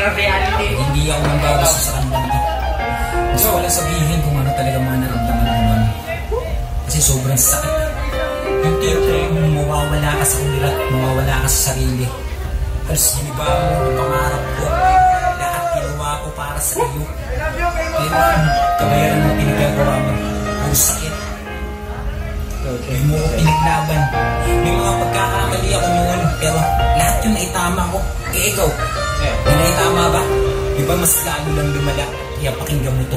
reality. Hindi ako nanggagusto sa kanila na to. Gusto ko lang sabihin kung ano talaga mga naramdaman ko nun. Kasi sobrang sakit. Yung tipo yung mawawala ka sa kanila at mawawala ka sa sarili. Halos giniba mo ang pangarap ko. Lahat ginawa ko para sa iyo. Pero ang kabayaran ng pinagagawa mo, ang sakit. Hindi mo ko pinaglaban. May mga pagkakamali ako noon, pero lahat yung naitama ko. Eh ikaw, may naitama ba? Di ba mas lalo lang lumala? Kaya pakinggan mo to.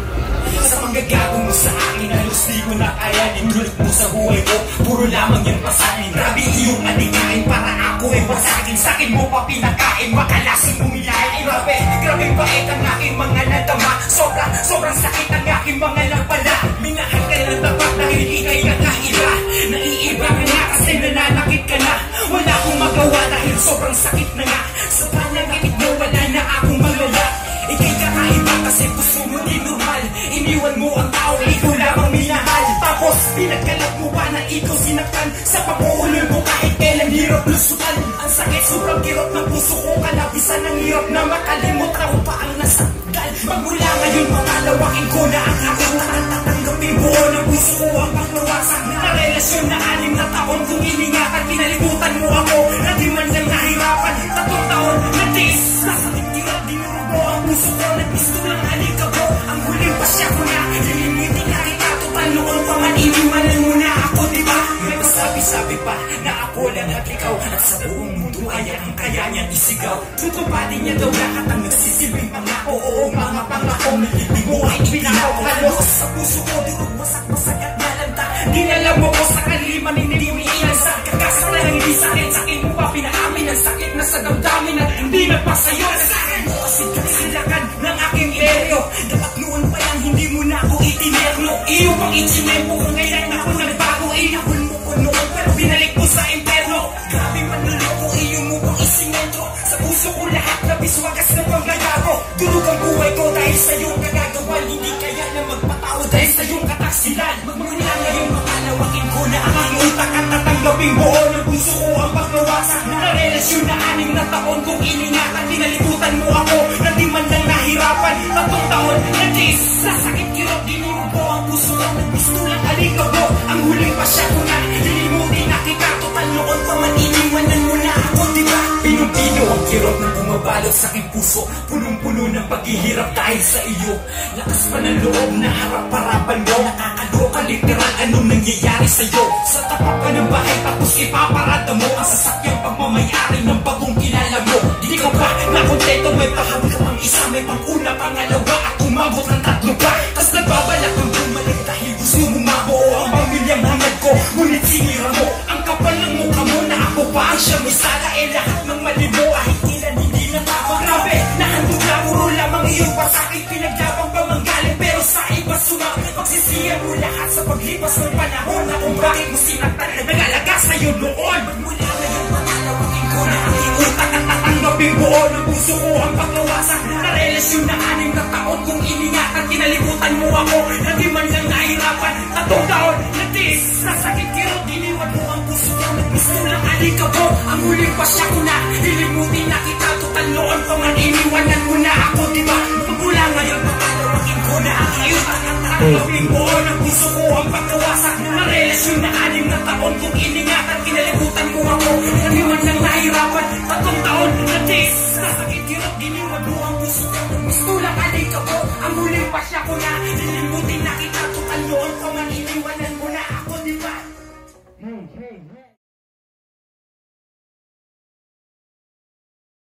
Sa manggagago mo sa akin, halos di ko na kayanin. Dulot mo sa buhay ko, puro lamang yung pasanin. Grabe iyong alikain para ako ay wasagin. Sakin mo pa pinakain, makalasin mo milahin. Grabe bait ang aking mga nadama. Sobrang sakit ang aking mga napala. Minahal ka lang tapat dahil ikay kakaila. Naiiba ka na kasi nananakit ka na. Wala akong magawa dahil sobrang sakit na nga. Sa panangakit mo wala na akong malala. Ikay kakaiba kasi puso mo di normal. Iniwan mo ang tao, ikaw lamang minahal. Tapos pinagkalat mo pa na ikaw sinaktan. Sa pag-uulol mo kahit kailan hirap lusutan. Ang sakit sobrang kirot ng puso ko. Kalabisan ng hirap na makalimot. Ako pa ang nasakgal. Magmula ngayon papalawakin ko na ang aking natatanggapin buo ng puso ko ang paglawasan. Na relasyon na 6 na taon kong iningatan. Kinalimutan mo ako na di man lang nahirapan. 3 taon na tiis. Nasakit kirot dinurugo ang puso ko. Nagpisto lang halika ko. Ang huling pasya ko na lilimitin na kita. Total noon pa man iniwanan mo na ako, diba? May pasabi-sabi pa na ako lang at ikaw. At sa buong mundo ay ang kaya niyan isigaw. Tutupatin niya daw lahat ang nagsisilbing pangako. Oo, mga pangako hindi mo ay ibinaw. Halos sa puso ko durog wasak-wasak at nalanta. Dinala mo ko sa kaliman, hindi umiilan sa kakasak na hindi sakit. Sakin mo pa pinaamin ang sakit na sa damdamin at hindi nagpasayo. Sakin mo kasi kasilakan ng aking imperyo. Dapat noon pa lang hindi mo na ako itinerno. Iyo pang itinempo kung ngayon ako nagbago. Inahon mo ko noon pero binalik mo sa imperno. Grabe manluloko, iyo mo pang isimentro. Sa puso ko lahat na biswagas na panggagago. Durog ang buhay ko dahil sa iyong kagagawan. Hindi kaya na magpatawad dahil sa iyong kataksilan. Magmula ngayon mapalawakin ko na ang aking utak at tatanggapin buo ng puso ko ang paglawasan. Na relasyon na 6 na taon kong iningatan. Kinalimutan mo ako na di man lang nahirapan. 3 taon na tiis. Nasakit kirot dinurugo ang puso ko. Nagpisto lang halika ko. Ang huling pasya ko na lilimutin na kita. Total noon pa man iniwanan mo na ako, diba? Pinong-pino ang kirot na bumabalot sa aking puso. Punong-puno ng paghihirap dahil sa iyo. Lakas pa ng loob na harap-harapan mo. Nakakaloka literal anong nangyayari sa'yo. Sa tapat pa ng bahay tapos ipaparada mo ang sasakyang pagmamayari ng bagong kilala mo. Di ka ba nakontento? May pahabi ka pang isa, may pang-una, pangalawa at umabot ng 3 pa. Tas nagbabalak kang bumalik dahil gusto mo mabuo ang pamilyang hangad ko. Ngunit sinira mo ang kapal ng mukha mo na ako pa ang siyang misala. Eh lahat ng mali mo ay hindi na tama. Grabe, nahandog na puro lamang iyong pasakit. Pinaglabang pa manggaling pero sa iba sumaki. Pagsisiyan mo lahat sa paglipas ng panahon na kung bakit mo sinaktan. Nag-alaga sa'yo noon. Magmula ngayon patalawakin ko na aking utak at tatanggapin buo ng puso ko ang paglawasan. Na relasyon na 6 na taon kong iningatan. Kinalimutan mo ako na di man lang nahirapan. 3 taon na tiis. Nasakit kirot iniwan mo ang puso ko. Nagpisto lang halika ko. Ang huling pasya ko na lilimutin na kita. Total noon pa man iniwanan mo na ako, diba? Magmula ngayon papalawakin ko na ang ngayon at tatanggapin buo ng puso ko ang pagkawasak. Na relasyon na 6 na taon kong iningatan. Kinalimutan mo ako na di man lang nahirapan. 3 taon na tiis. Nasakit kirot iniwan mo ang puso ko. Nagpisto lang halika ko. Ang huling pasya ko na lilimutin na kita.